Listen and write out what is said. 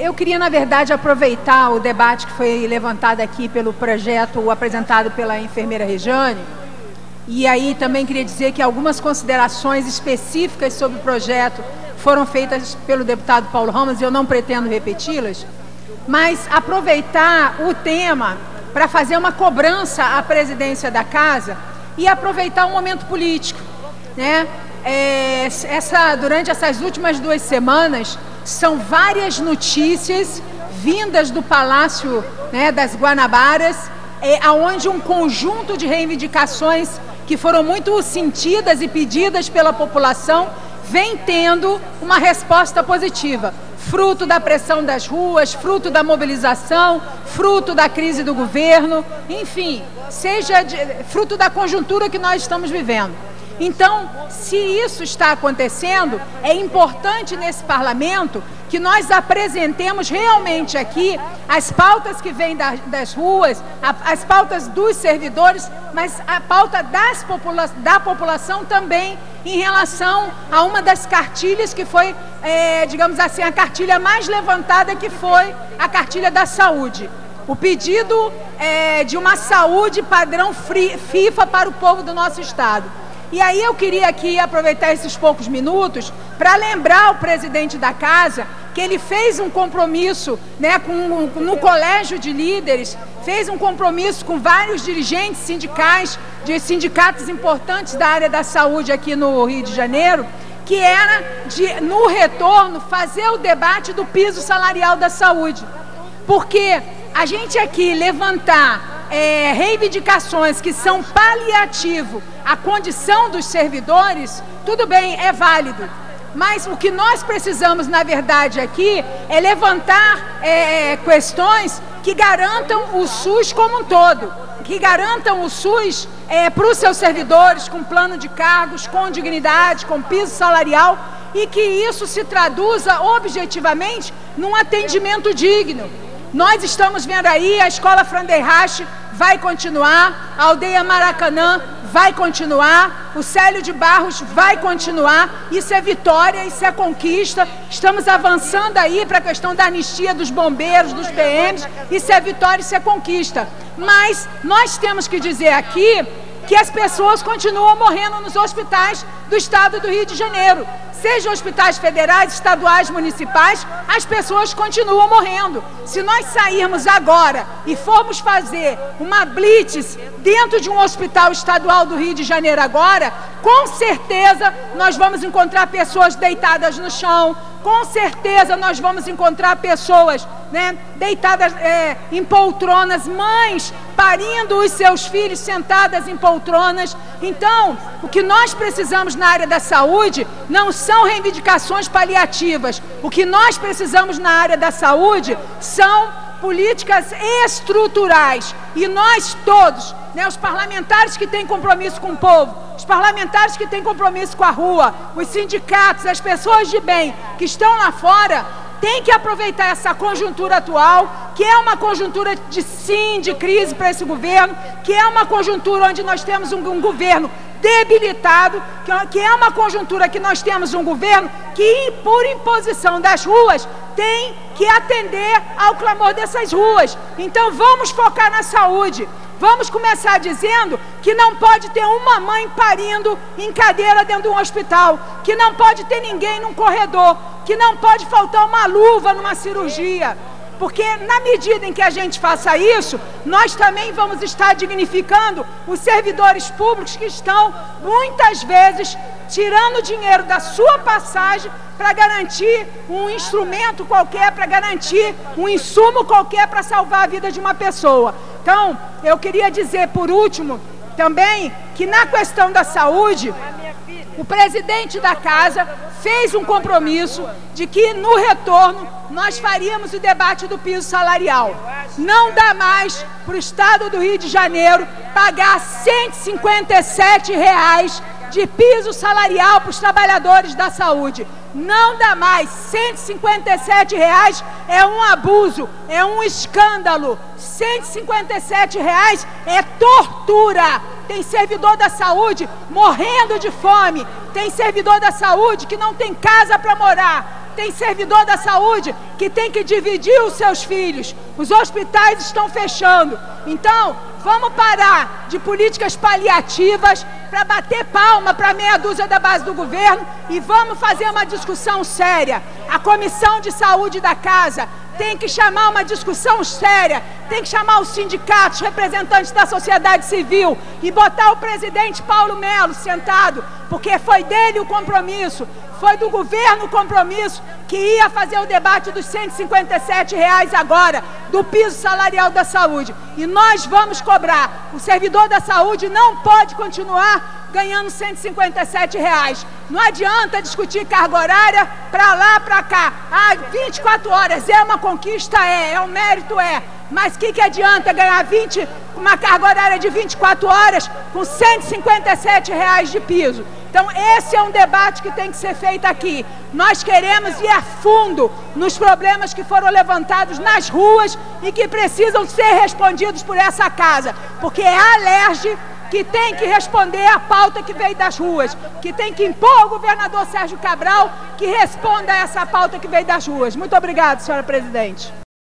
Eu queria, na verdade, aproveitar o debate que foi levantado aqui pelo projeto apresentado pela enfermeira Rejane, e aí também queria dizer que algumas considerações específicas sobre o projeto foram feitas pelo deputado Paulo Ramos e eu não pretendo repeti-las, mas aproveitar o tema para fazer uma cobrança à presidência da Casa e aproveitar um momento político, né? Durante essas últimas 2 semanas, são várias notícias vindas do Palácio, né, das Guanabaras, onde um conjunto de reivindicações que foram muito sentidas e pedidas pela população vem tendo uma resposta positiva, fruto da pressão das ruas, fruto da mobilização, fruto da crise do governo, enfim, fruto da conjuntura que nós estamos vivendo. Então, se isso está acontecendo, é importante nesse parlamento que nós apresentemos realmente aqui as pautas que vêm das ruas, as pautas dos servidores, mas a pauta da população também em relação a uma das cartilhas que foi, digamos assim, a cartilha mais levantada, que foi a cartilha da saúde. O pedido de uma saúde padrão FIFA para o povo do nosso Estado. E aí eu queria aqui aproveitar esses poucos minutos para lembrar o presidente da Casa que ele fez um compromisso, né, no Colégio de Líderes, fez um compromisso com vários dirigentes sindicais, de sindicatos importantes da área da saúde aqui no Rio de Janeiro, que era de, no retorno, fazer o debate do piso salarial da saúde. Porque a gente aqui levantar reivindicações que são paliativo à condição dos servidores, tudo bem, é válido. Mas o que nós precisamos, na verdade, aqui é levantar questões que garantam o SUS como um todo, que garantam o SUS para os seus servidores, com plano de cargos, com dignidade, com piso salarial, e que isso se traduza objetivamente num atendimento digno. Nós estamos vendo aí, a Escola Franderrache vai continuar, a Aldeia Maracanã vai continuar, o Célio de Barros vai continuar, isso é vitória, isso é conquista, estamos avançando aí para a questão da anistia dos bombeiros, dos PMs, isso é vitória, isso é conquista. Mas nós temos que dizer aqui que as pessoas continuam morrendo nos hospitais do Estado do Rio de Janeiro. Sejam hospitais federais, estaduais, municipais, as pessoas continuam morrendo. Se nós sairmos agora e formos fazer uma blitz dentro de um hospital estadual do Rio de Janeiro agora, com certeza nós vamos encontrar pessoas deitadas no chão, com certeza nós vamos encontrar pessoas, né, deitadas em poltronas, mães parindo os seus filhos sentadas em poltronas. Então, o que nós precisamos na área da saúde não são reivindicações paliativas. O que nós precisamos na área da saúde são políticas estruturais. E nós todos, né, os parlamentares que têm compromisso com o povo, os parlamentares que têm compromisso com a rua, os sindicatos, as pessoas de bem que estão lá fora, tem que aproveitar essa conjuntura atual, que é uma conjuntura de crise para esse governo, que é uma conjuntura onde nós temos um governo debilitado, que é uma conjuntura que nós temos um governo que, por imposição das ruas, tem que atender ao clamor dessas ruas. Então vamos focar na saúde. Vamos começar dizendo que não pode ter uma mãe parindo em cadeira dentro de um hospital, que não pode ter ninguém num corredor, que não pode faltar uma luva numa cirurgia. Porque na medida em que a gente faça isso, nós também vamos estar dignificando os servidores públicos que estão, muitas vezes, tirando dinheiro da sua passagem para garantir um instrumento qualquer, para garantir um insumo qualquer para salvar a vida de uma pessoa. Então, eu queria dizer, por último, também, que na questão da saúde, o presidente da Casa fez um compromisso de que no retorno nós faríamos o debate do piso salarial. Não dá mais para o Estado do Rio de Janeiro pagar R$ 157,00 de piso salarial para os trabalhadores da saúde. Não dá mais. R$ 157,00 é um abuso, é um escândalo. R$ 157,00 é tortura. Tem servidor da saúde morrendo de fome. Tem servidor da saúde que não tem casa para morar. tem servidor da saúde que tem que dividir os seus filhos. Os hospitais estão fechando. Então, vamos parar de políticas paliativas para bater palma para meia dúzia da base do governo e vamos fazer uma discussão séria. A Comissão de Saúde da Casa tem que chamar uma discussão séria, tem que chamar os sindicatos, representantes da sociedade civil e botar o presidente Paulo Melo sentado, porque foi dele o compromisso, foi do governo o compromisso que ia fazer o debate dos R$ 157 agora, do piso salarial da saúde. E nós vamos cobrar. O servidor da saúde não pode continuar ganhando R$ 157. Não adianta discutir carga horária para lá, para cá. 24 horas é uma conquista, é um mérito, mas o que adianta ganhar uma carga horária de 24 horas com R$ 157 de piso? Então esse é um debate que tem que ser feito aqui. Nós queremos ir a fundo nos problemas que foram levantados nas ruas e que precisam ser respondidos por essa casa, porque é a Alerj que tem que responder à pauta que veio das ruas, que tem que impor ao governador Sérgio Cabral que responda a essa pauta que veio das ruas. Muito obrigada, senhora presidente.